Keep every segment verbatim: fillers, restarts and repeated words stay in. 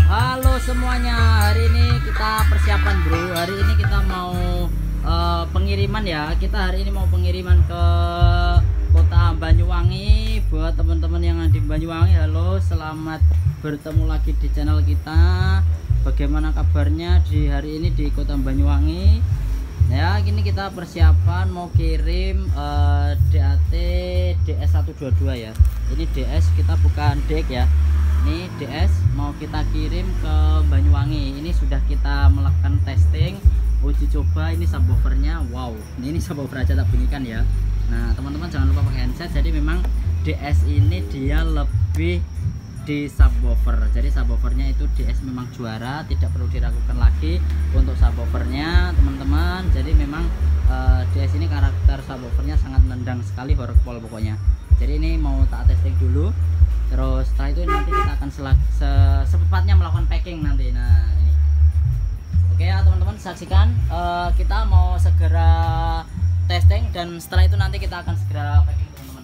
Halo semuanya, hari ini kita persiapan bro. Hari ini kita mau uh, pengiriman ya. Kita hari ini mau pengiriman ke kota Banyuwangi. Buat teman-teman yang ada di Banyuwangi, halo, selamat bertemu lagi di channel kita. Bagaimana kabarnya di hari ini di kota Banyuwangi? Ya, ini kita persiapan mau kirim uh, D A T D S seratus dua puluh dua ya. Ini D S, kita bukan D E K ya. Ini D S mau kita kirim ke Banyuwangi. Ini sudah kita melakukan testing, uji coba. Ini subwoofernya, wow, ini, ini subwoofer aja tak bunyikan ya. Nah teman-teman jangan lupa pakai handset. Jadi memang D S ini dia lebih di subwoofer. Jadi subwoofernya itu D S memang juara, tidak perlu diragukan lagi untuk subwoofernya teman-teman. Jadi memang uh, D S ini karakter subwoofernya sangat nendang sekali, horkpol pokoknya. Jadi ini mau tak testing dulu. Terus setelah itu nanti kita akan se secepatnya melakukan packing nanti. Nah ini oke ya teman-teman, saksikan. uh, kita mau segera testing dan setelah itu nanti kita akan segera packing teman-teman.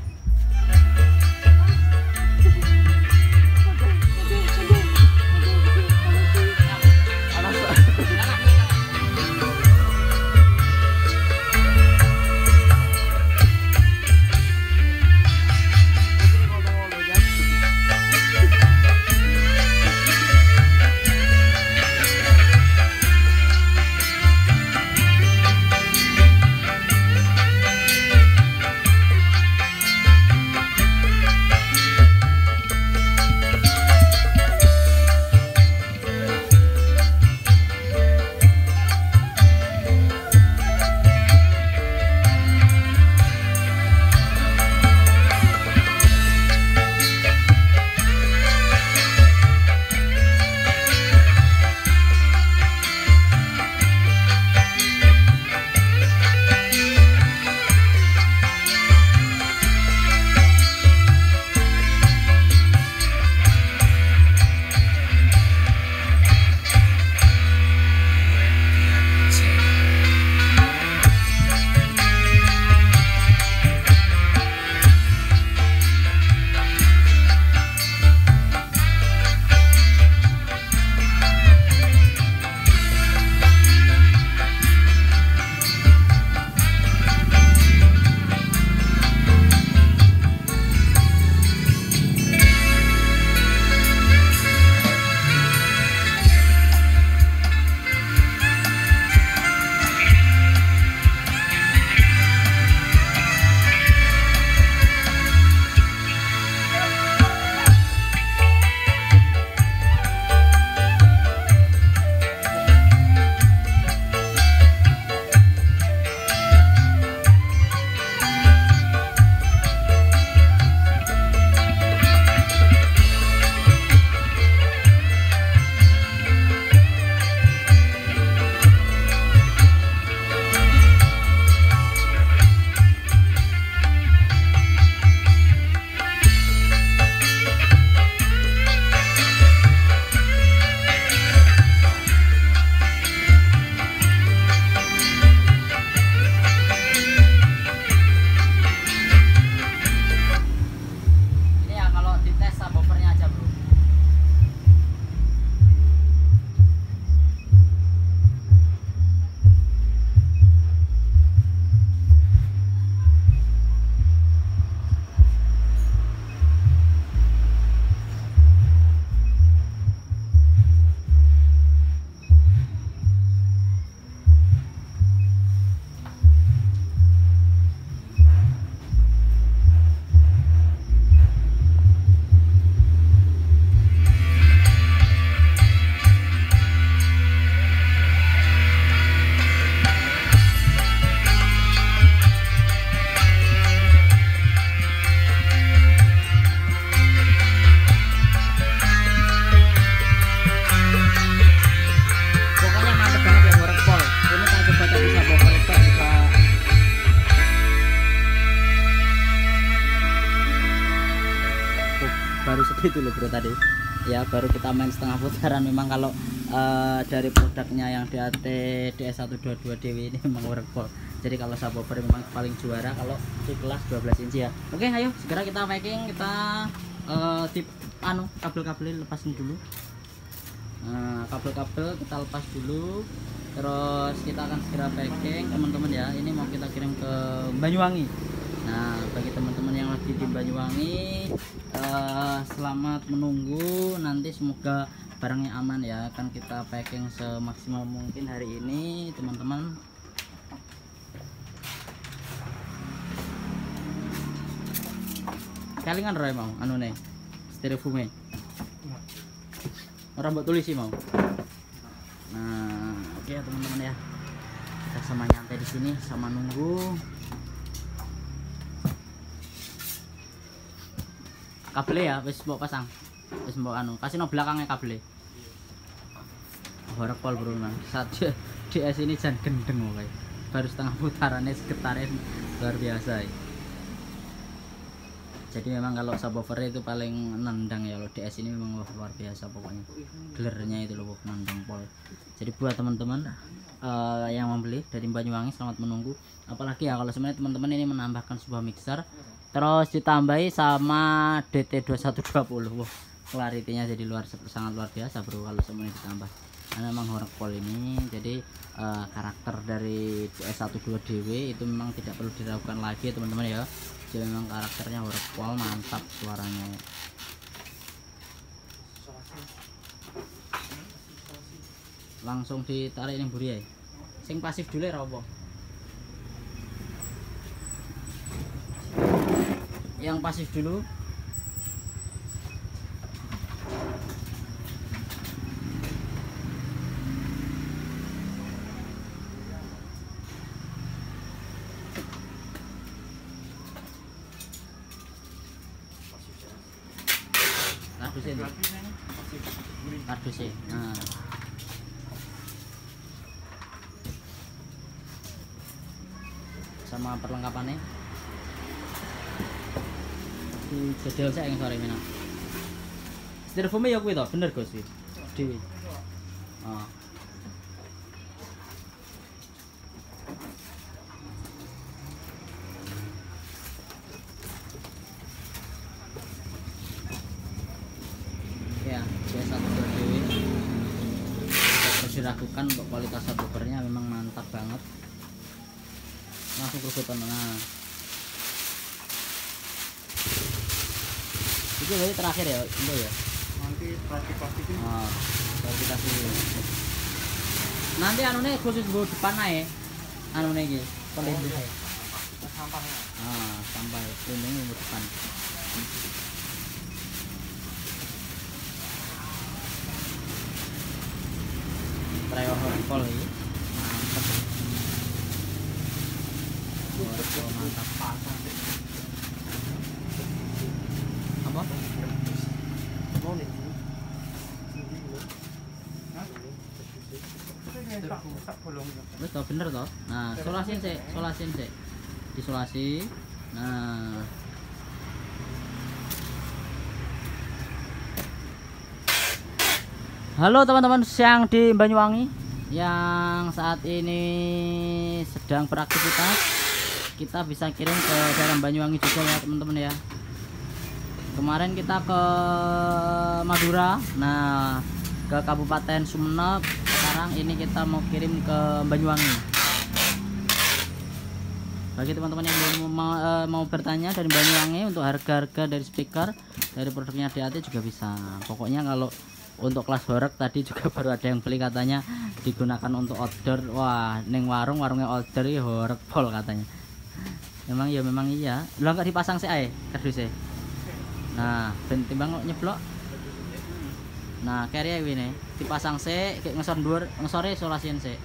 Baru segitu loh bro tadi ya, baru kita main setengah putaran. Memang kalau uh, dari produknya yang D A T D S seratus dua puluh dua D W ini memang workpol. Jadi kalau subwoofer memang paling juara kalau di kelas dua belas inci ya. Oke ayo segera kita packing, kita uh, tip anu kabel-kabel lepasin dulu. Nah, kabel-kabel kita lepas dulu, terus kita akan segera packing teman-teman ya. Ini mau kita kirim ke Banyuwangi. Nah, bagi teman-teman yang lagi di Banyuwangi, uh, selamat menunggu. Nanti semoga barangnya aman ya. Akan kita packing semaksimal mungkin hari ini teman-teman. Kalingan roy mau anu nih styrofoam orang buat tulis sih mau. Nah, oke ya teman-teman ya, kita sama nyantai di sini sama nunggu. Kabel ya wis mau pasang, wis mau anu kasih no belakangnya kabel. Horek pol bro man, saat D S ini jan gendeng loh kayak baru setengah putarannya seketarin luar biasa ya. Jadi memang kalau subwoofer itu paling nendang ya, kalau D S ini memang luar biasa pokoknya, gelernya itu loh nendang pol. Jadi buat teman-teman uh, yang membeli dari Banyuwangi selamat menunggu. Apalagi ya kalau sebenarnya teman-teman ini menambahkan sebuah mixer terus ditambahi sama D T dua satu dua nol. Wah, clarity-nya jadi luar sangat luar biasa bro kalau semuanya ditambah. Karena memang horek pol ini jadi uh, karakter dari D S satu dua D W itu memang tidak perlu diragukan lagi teman-teman ya. Jadi memang karakternya horek pol mantap suaranya. Langsung ditarik ini buri ya. Sing pasif dulu ya apa? Yang pasif dulu. Kardusnya ini. Kardusnya. Nah. Sama perlengkapannya. Di jadwal saya yang sore mina. Styrofoamnya ya kuwi to, bener Gus iki. Dewi. Ah. Ya, D S satu dua D W. Tidak diragukan untuk kualitas subwoofernya memang mantap banget. Langsung kerubutan. Nah. Itu berarti terakhir ya, itu ya. Nanti plastik-plastik ini. Oh, baru kita sih. Nanti anu nih khusus buat depan aja. Anu nih gitu, pelindung. Oh, iya. Sampahnya. Ah, sampai pelindungnya buat depan. Trio horpol ini mantap. Horpol mantap. Apa? Mau nih. Betul bener toh. Nah, solasin sih, solasin sih. Disolasi. Nah. Halo teman-teman yang di Banyuwangi yang saat ini sedang beraktivitas, kita bisa kirim ke daerah Banyuwangi juga ya teman-teman ya. Kemarin kita ke Madura, nah ke Kabupaten Sumeneb, sekarang ini kita mau kirim ke Banyuwangi. Bagi teman-teman yang mau, mau, mau bertanya dari Banyuwangi untuk harga-harga dari speaker dari produknya D A T juga bisa. Pokoknya kalau untuk kelas horek tadi juga baru ada yang beli katanya digunakan untuk order. Wah, neng warung warungnya order ya horek pol katanya. Memang ya memang iya. Lo nggak dipasang sih ae kardusnya. Nah, ben timbang nyeblok. Nah, carry ini dipasang sih kayak ngesor dhuwur, ngesore isolasiin sih.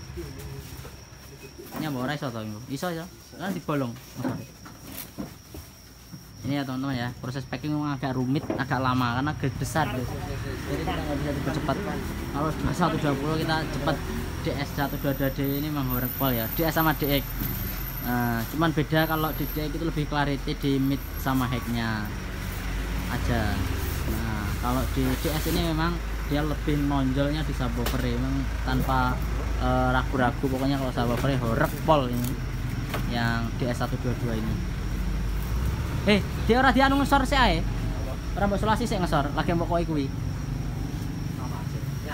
Ini apa ora iso to iku? Iso ya. Kan dibolong ngesore. Ini ya teman-teman ya, proses packing memang agak rumit, agak lama karena agak besar guys. Jadi kita nggak bisa dipercepat. Kalau dua satu dua nol kita cepat. D S satu dua dua D ini memang horek pol ya, D S sama D X. Nah, cuman beda kalau di D X itu lebih clarity di mid sama headnya aja. Nah, kalau di D S ini memang dia lebih nonjolnya di subwoofer, memang tanpa ragu-ragu. Uh, pokoknya kalau subwoofer horek pol ini yang D S satu dua dua ini. Eh, dia ora dianu ngesor sih ae. Ora mbok solasi sik ngesor, lagi mbok koki kuwi. Sama aja. Ya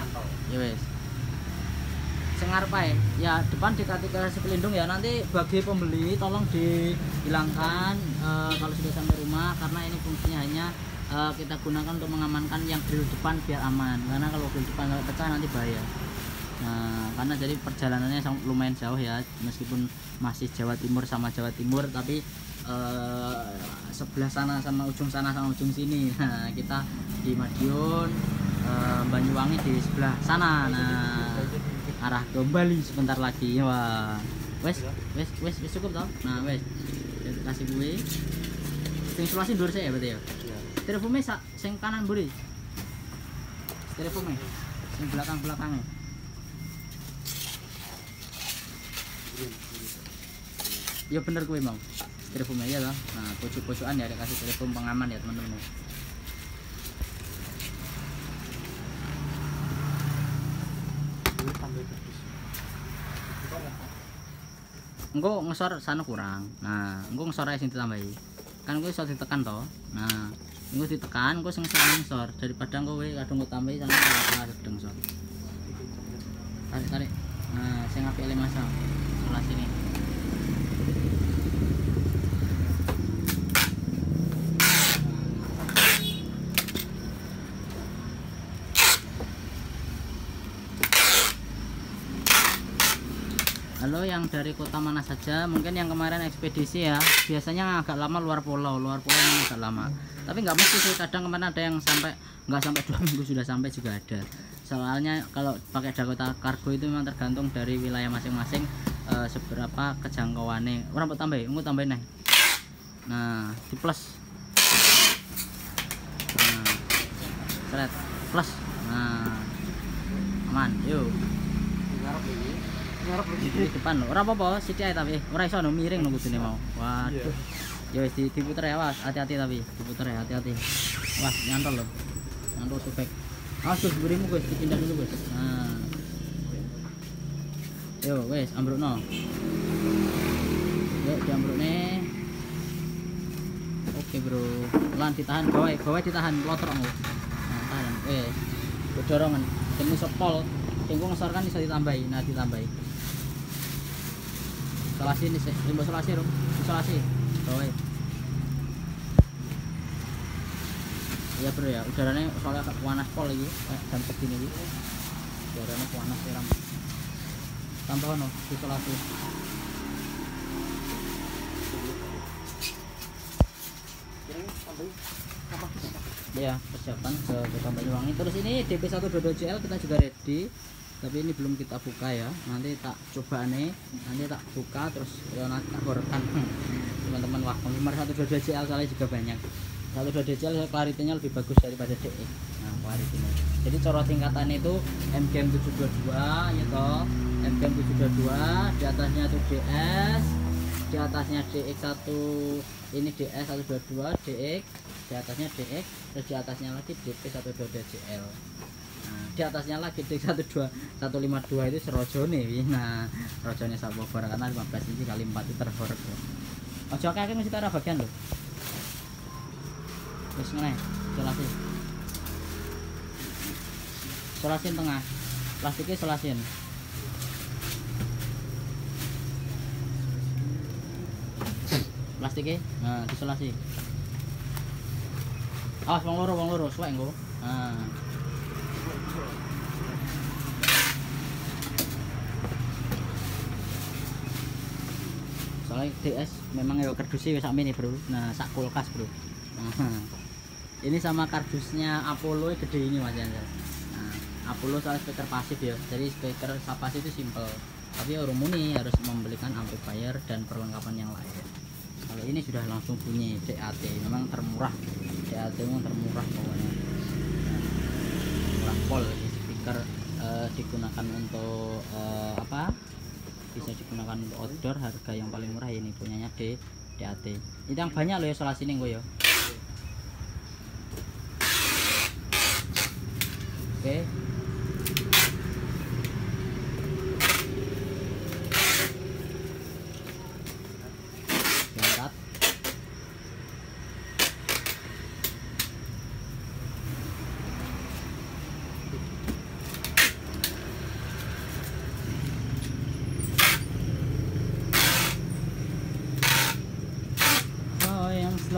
Ya wes. Sing ngarep ae. Ya depan dikasih kasih pelindung ya. Nanti bagi pembeli tolong dihilangkan uh, kalau sudah sampai rumah karena ini fungsinya hanya uh, kita gunakan untuk mengamankan yang grill depan biar aman. Karena kalau grill depan pecah nanti bahaya. Nah, karena jadi perjalanannya lumayan jauh ya, meskipun masih Jawa Timur sama Jawa Timur, tapi uh, sebelah sana sama ujung sana sama ujung sini. Nah, kita di Madiun, uh, Banyuwangi di sebelah sana. Nah, arah ke Bali sebentar lagi. Wah, wes, wes, wes, wes cukup tau. Nah, wes, kasih gue. Sing sulasi dur saya berarti ya. Styrofoamnya sak, sing kanan buri. Styrofoamnya, sing belakang belakangnya. Ya bener gue mau styrofoam aja lah. Nah pojok-pojokan ya ada kasih styrofoam pengaman ya teman-teman. Engko ngesor sana kurang. Nah engko ngesor aja sing ditambahi. Kan gue iso ditekan toh. Nah engko ditekan engko sing ngesor daripada engko kowe kadung gue tambahi sana salah sedeng ngesor. Tarik tarik. Nah sing apik le Mas. Sebelah sini. Halo yang dari kota mana saja, mungkin yang kemarin ekspedisi ya, biasanya agak lama luar pulau, luar pulau yang agak lama. Tapi nggak mesti sih, kadang kemarin ada yang sampai nggak sampai dua minggu sudah sampai juga ada. Soalnya kalau pakai Dakota Cargo itu memang tergantung dari wilayah masing-masing e, seberapa kejangkauannya. Orang mau tambahin, mau tambahin nih. Nah, di plus. Nah, seret, plus. Nah, aman, yuk. Di depan lho, ora apa-apa, sithik ae tapi ora iso no miring nunggu dene mau. Waduh. Ya wis diputer ya, Was. Hati-hati tapi, diputer ya, hati-hati. Wah, nyantol lho. Nyantol sobek. Awas Gus, berimu Gus, dipindah dulu Gus. Nah. Yo, wis ambrukno. Yuk, diambrukne. Oke, Bro. Lan ditahan bawah, bawah ditahan lotrok engko. Nah, tahan. Wis. Dorongan. Demi sepol. Sing ngesor kan iso ditambahi, nah ditambahi. Isolasi ini sih, limbo isolasi rum, isolasi, bawah. Iya bro ya, udaranya soalnya panas pol lagi, eh, jam segini lagi. Udaranya panas ya ram. Tambah no, isolasi. Ya, persiapan ke Kota Banyuwangi. Terus ini D P satu dua dua J L kita juga ready. Tapi ini belum kita buka ya, nanti tak coba nih, nanti tak buka terus ya nanti tak horkan teman-teman. Wah penggemar satu dua dua J L kali juga banyak. Satu dua dua J L clarity-nya lebih bagus daripada D E. Nah clarity-nya, jadi coro tingkatan itu M G M tujuh dua dua ya toh, M G M tujuh dua dua, di atasnya itu D S, di atasnya D X satu, ini D S satu dua dua, D X, di atasnya D X, terus di atasnya lagi D P satu dua dua J L. Nah, di atasnya lagi D satu dua satu lima dua itu serojone. Nah, rojone sabobor karena lima belas inci kali empat itu terhorek. Ojo kakek mesti taruh bagian lho. Wis ngene, isolasi. Isolasin tengah. Plastiknya isolasin. Plastiknya, nah, isolasi. Awas wong loro, wong loro, suwek engko. Nah. Soalnya D S memang ya kardusnya wis sakmene bro. Nah sak kulkas bro. Nah, ini sama kardusnya Apollo gede ini mas ya. Nah, Apollo soalnya speaker pasif ya, jadi speaker pasif itu simple. Tapi ya muni harus membelikan amplifier dan perlengkapan yang lain. Kalau ini sudah langsung bunyi D A T, memang termurah. D A T memang termurah pokoknya. Nah, murah pol ini speaker uh, digunakan untuk uh, apa? Bisa digunakan untuk outdoor, harga yang paling murah ini punyanya D D A T. Itu yang banyak loh ya isolasi ini gue ya. Oke. Diangkat.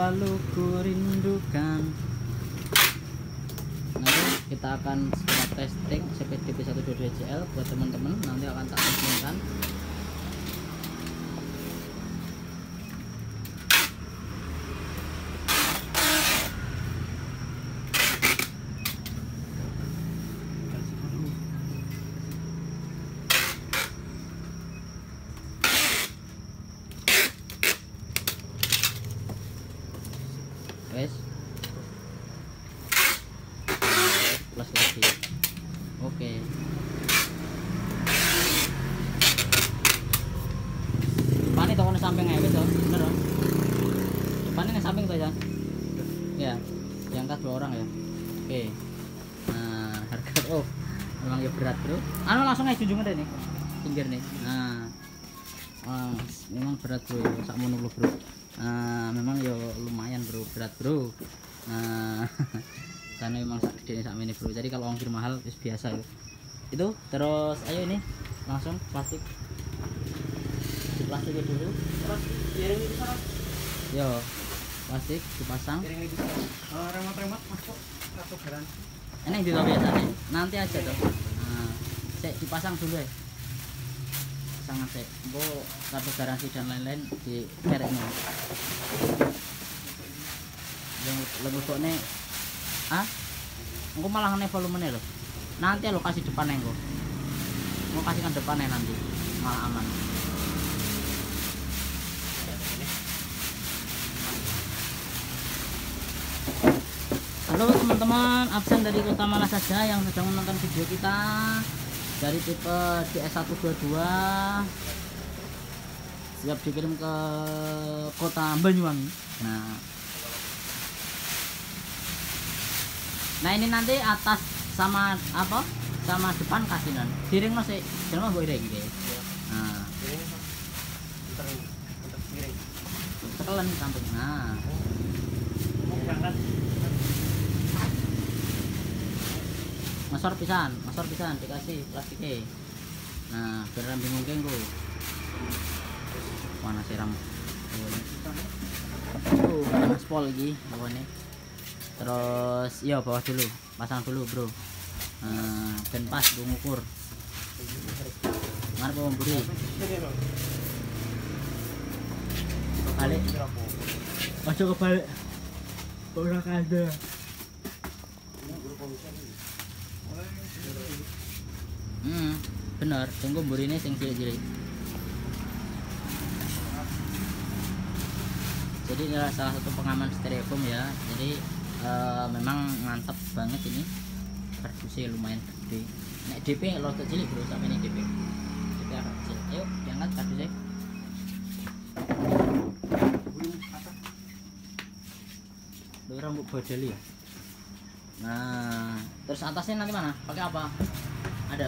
selalu kurindukan. Nanti kita akan coba testing C P D P seratus dua puluh dua J L buat teman-teman, nanti akan tak testingkan. Wes plus lagi. Oke, depan itu kan samping aja wes, bener dong. Depan ini samping tuh ya. Ya, diangkat dua orang ya. Oke. Nah, harga oh memang ya berat bro. Anu langsung aja junjung deh nih, pinggir nih. Nah, wah, memang berat bro, sak mono bro. Nah, memang ya lumayan bro, berat bro. Nah, karena memang sak gede sak ini bro. Jadi kalau ongkir mahal is biasa ya. Itu terus ayo ini langsung plastik. Di plastiknya dulu. Terus piring itu sana. Yo, plastik dipasang. Piring itu sana. Oh, remote-remote masuk kartu garansi. Ini yang juga biasa nih. Nanti aja tuh. Nah, saya dipasang dulu ya. Sangat sih, bu kartu garansi dan lain-lain di kereknya. Yang lebih kok nih, ah, aku malah nih volumenya loh. Nanti lo kasih depannya gue, mau kasihkan depannya nanti, malah aman. Halo teman-teman, absen dari kota mana saja yang sedang menonton video kita. Dari tipe D S seratus dua puluh dua siap dikirim ke kota Banyuwangi. Nah, nah ini nanti atas sama apa sama depan kasinan piring masih jangan mau piring guys. Nah, Piring untuk untuk piring. tekelan samping. Nah, Mau berangkat. masor pisan, masor pisan dikasih plastiknya. Nah, biar bingung kan gue. Mana siram? Oh, panas pol lagi bawahnya. Terus, iya bawah dulu, pasang dulu bro. Nah, ben pas gue ngukur. Ngarep mau buri. Balik. Masuk ke balik. Orang ada. Hmm, bener. Tunggu burine sing cilik-cilik. Jadi adalah salah satu pengaman styrofoam ya. Jadi uh, memang mantap banget ini. Kardusnya lumayan gede. Nek D P lo cilik bro, sampai ini D P. D P agak kecil. Yuk, diangkat kardusnya. Lu rambut bodeli ya. Nah, terus atasnya nanti mana? Pakai apa? Ada.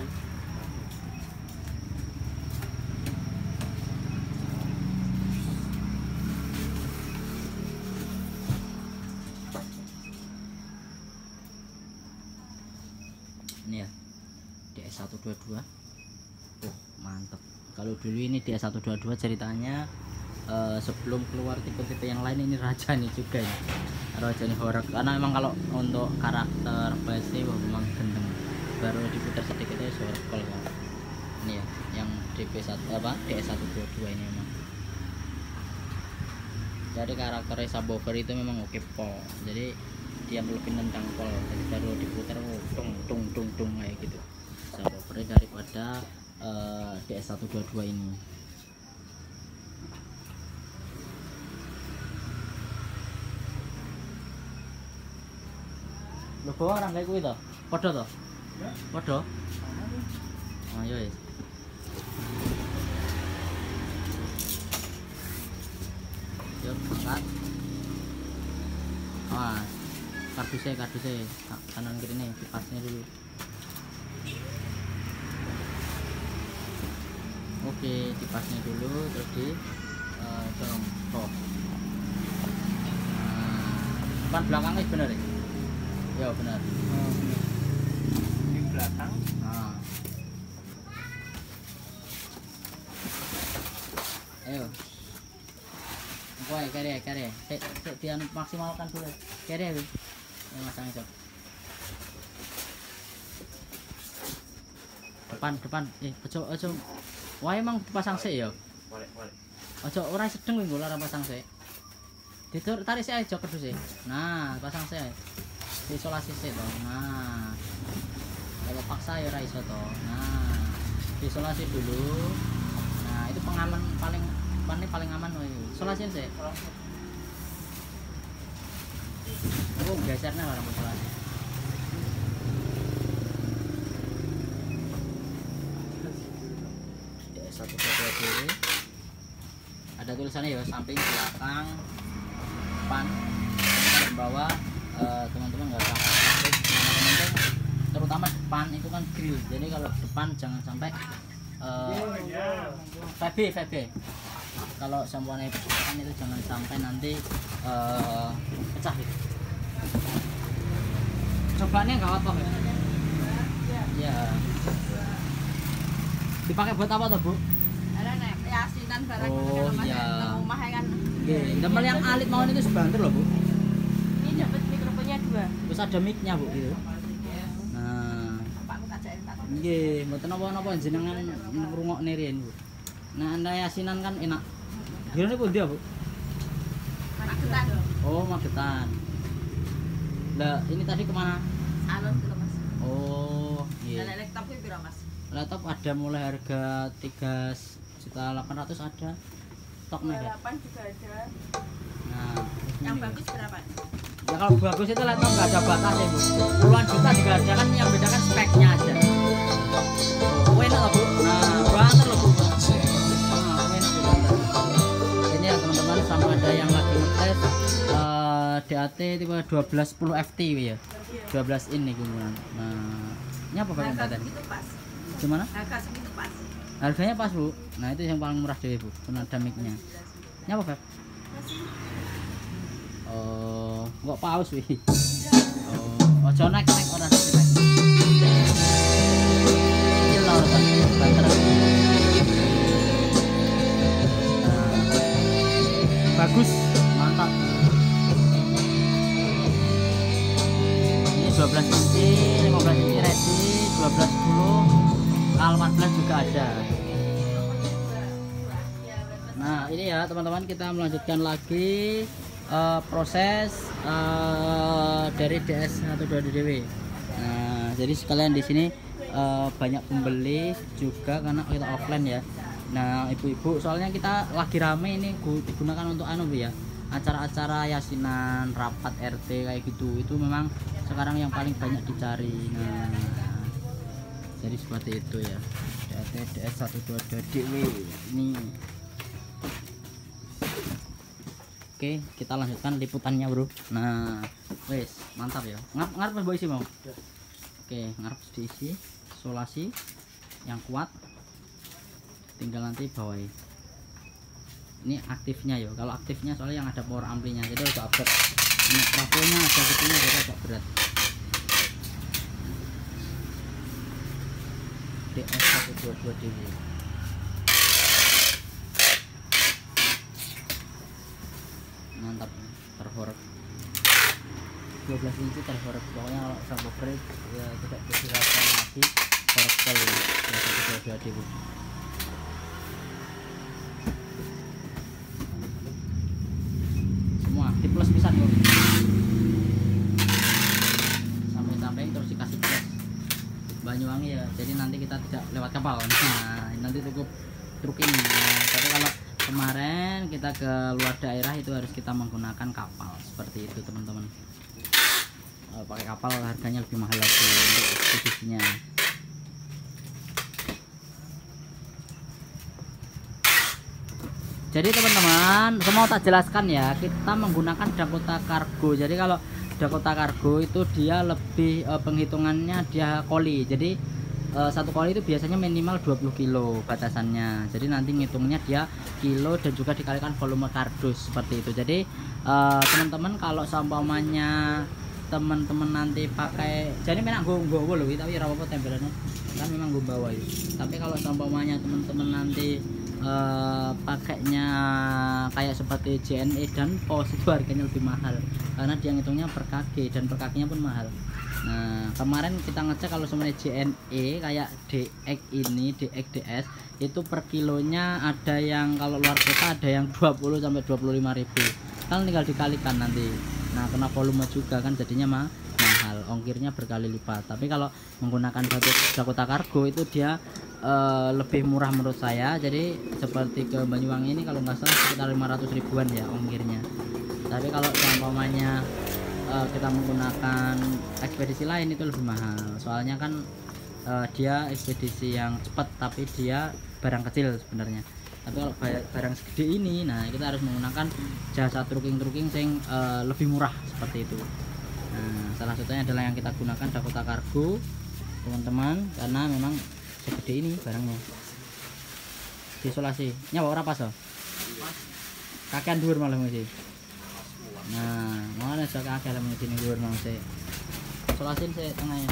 Ini ya. D S seratus dua puluh dua. Oh, mantap. Kalau dulu ini D S seratus dua puluh dua ceritanya uh, sebelum keluar tipe-tipe yang lain ini raja nih juga ya. Raja nih horor karena memang kalau untuk karakter base wah memang gendeng. Baru diputar sedikit aja circle kan. Ini ya yang D P satu apa D S seratus dua puluh dua ini memang. Jadi karakternya subwoofer itu memang oke po. Jadi dia lebih nendang pol. Jadi baru diputar oh, tung tung tung tung kayak gitu. Subwoofernya daripada uh, D S seratus dua puluh dua ini. Lo bawa orang kayak gue tuh, podo tuh, podo. Oh iya. Yuk angkat. Ah, kardusnya kardusnya kanan kiri nih, kipasnya dulu. Oke, kipasnya dulu terus di uh, dorong oh. Nah, depan belakangnya bener ya? Ya benar. Oh, di belakang. Nah. Ayo. Gue ayo kere kere. Sik sik dianu maksimalkan dulu. Kere ya. Ya masang itu. Depan depan. Eh, ojo ojo. Wah emang dipasang sik ya. Balik, balik. Ojo ora sedeng kuwi ora pasang sik. Ditur tarik sik aja kedus sik. Nah, pasang sik. Isolasi sik to. Nah. Kalau paksa ya ora iso to. Nah, isolasi dulu. Nah, itu pengaman paling paling paling aman woy. Isolasi sik. Oh, gesernya orang isolasi. Satu satu dulu. Ada tulisannya ya samping belakang depan dan bawah teman-teman nggak usah takut teman-teman terutama depan itu kan grill jadi kalau depan jangan sampai V B V B kalau sampoannya kan itu jangan sampai nanti uh, pecah gitu cobaannya nggak apa-apa ya dipakai buat apa tuh Bu? Ada nek asinan barang oh iya rumah kan. Oke, gambar yang alit mau itu sebanter loh Bu. Ini dapat mikrofonnya dua. Terus ada mic-nya Bu gitu. Nah, Bapakku tak jahit tak. nggih, mboten napa-napa jenengan ngrungokne riyen Bu. Nah, anda asinan kan enak. Gimana Bu dia Bu? Magetan. Oh, Magetan. Lah, ini tadi kemana? Alun itu Mas. Oh, iya. Dan laptop ku piro Mas? Laptop ada mulai harga tiga juta delapan ratus ada. Stok mega. delapan juga ada. Nah, Yang ini. bagus berapa? Ya kalau bagus itu laptop nggak ada batas ya Bu. Puluhan juta juga ada kan yang bedakan speknya aja. Oh, enak loh Bu. Nah, banget loh Bu. Nah, enak Bu. Ini ya teman-teman sama ada yang lagi ngetes uh, D A T tipe dua belas sepuluh F T ya. dua belas in nih kemudian. Nah, ini apa Pak Harga tadi? segitu pas. Gimana? Harga segitu pas. Harganya pas Bu. Nah, itu yang paling murah deh Bu. Karena ada mic-nya. Ini apa Beb? Oh, nggak paus wih. Oh, ojo naik naik orang sih naik. Ini lah urusan banter. Nah, bagus, mantap. Ini dua belas inci, lima belas inci ready, dua belas sepuluh, K empat belas juga ada. Nah, ini ya teman-teman kita melanjutkan lagi uh, proses uh, dari D S satu dua D D W. Nah, jadi sekalian di sini uh, banyak pembeli juga karena kita offline ya. Nah, ibu-ibu soalnya kita lagi rame ini digunakan untuk anu Bu ya. Acara-acara yasinan, rapat R T kayak gitu. Itu memang sekarang yang paling banyak dicari. Nah, jadi seperti itu ya. D S satu dua D D W ini. Oke, kita lanjutkan liputannya bro. Nah, wes mantap ya. Ngarep ngarep mbok isi mau. Oke, ngarep diisi, isolasi yang kuat. Tinggal nanti bawahi. Ini aktifnya ya. Kalau aktifnya soalnya yang ada power amplinya, jadi agak berat. Ini trafonya ada gitunya jadi agak berat. D S satu dua dua D W. Mantap, terhorek dua belas inci terhorek pokoknya kalau sampo break ya tidak dirasakan lagi horek sekali ya satu dua dua D W semua di plus pisan kok sampai-sampai terus dikasih plus Banyuwangi ya jadi nanti kita tidak lewat kapal nah nanti cukup truk ini nah, tapi kalau kemarin kita ke luar daerah itu harus kita menggunakan kapal seperti itu teman-teman e, pakai kapal harganya lebih mahal lagi untuk ekspedisinya jadi teman-teman semua tak jelaskan ya kita menggunakan Dakota Cargo jadi kalau Dakota Cargo itu dia lebih e, penghitungannya dia koli jadi Uh, satu kali itu biasanya minimal dua puluh kilo batasannya jadi nanti ngitungnya dia kilo dan juga dikalikan volume kardus seperti itu jadi teman-teman uh, kalau seumpamanya teman-teman nanti pakai jadi memang gue gue loh tapi apa tempelannya kan memang gue bawa itu tapi kalau seumpamanya teman-teman nanti eh, pakainya kayak seperti J N E dan P O S itu harganya lebih mahal karena dia ngitungnya per kaki dan per kakinya pun mahal. Nah kemarin kita ngecek kalau semuanya J N E kayak D X ini D X D S itu per kilonya ada yang kalau luar kota ada yang dua puluh sampai dua puluh lima ribu, kan tinggal dikalikan nanti. Nah kena volume juga kan jadinya mah mahal, ongkirnya berkali lipat. Tapi kalau menggunakan batu Dakota Cargo itu dia uh, lebih murah menurut saya. Jadi seperti ke Banyuwangi ini kalau nggak salah sekitar lima ratus ribuan ya ongkirnya. Tapi kalau umpamanya uh, kita menggunakan ekspedisi lain itu lebih mahal, soalnya kan uh, dia ekspedisi yang cepat tapi dia barang kecil sebenarnya. Tapi kalau barang segede ini, nah kita harus menggunakan jasa trucking-trucking yang uh, lebih murah seperti itu. Nah salah satunya adalah yang kita gunakan Dakota Cargo teman-teman, karena memang segede ini barangnya. Isolasi nyawa ora pas so kakean dhuwur malah mesti. Nah mana sok kakek lah mesti dhuwur mau sih isolasin saya tengahnya.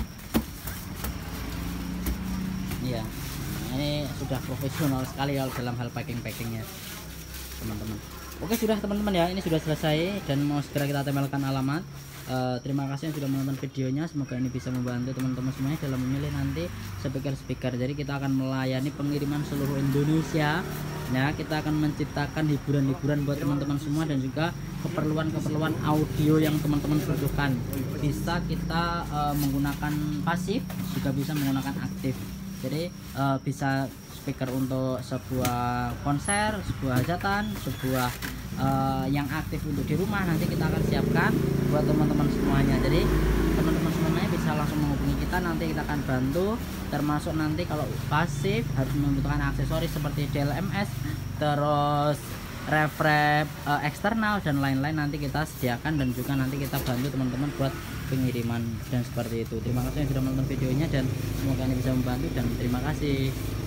Iya, nah, ini sudah profesional sekali kalau dalam hal packing-packingnya teman-teman. Oke sudah teman-teman ya, ini sudah selesai dan mau segera kita tempelkan alamat. Uh, terima kasih yang sudah menonton videonya, semoga ini bisa membantu teman-teman semuanya dalam memilih nanti speaker-speaker. Jadi kita akan melayani pengiriman seluruh Indonesia ya, kita akan menciptakan hiburan-hiburan buat teman-teman semua dan juga keperluan-keperluan audio yang teman-teman butuhkan. Bisa kita uh, menggunakan pasif, juga bisa menggunakan aktif. Jadi uh, bisa speaker untuk sebuah konser, sebuah hajatan, sebuah uh, yang aktif untuk di rumah, nanti kita akan siapkan buat teman-teman semuanya. Jadi teman-teman semuanya bisa langsung menghubungi kita, nanti kita akan bantu. Termasuk nanti kalau pasif harus membutuhkan aksesoris seperti D L M S, terus ref-ref uh, eksternal dan lain-lain, nanti kita sediakan dan juga nanti kita bantu teman-teman buat pengiriman dan seperti itu. Terima kasih yang sudah menonton videonya dan semoga ini bisa membantu dan terima kasih.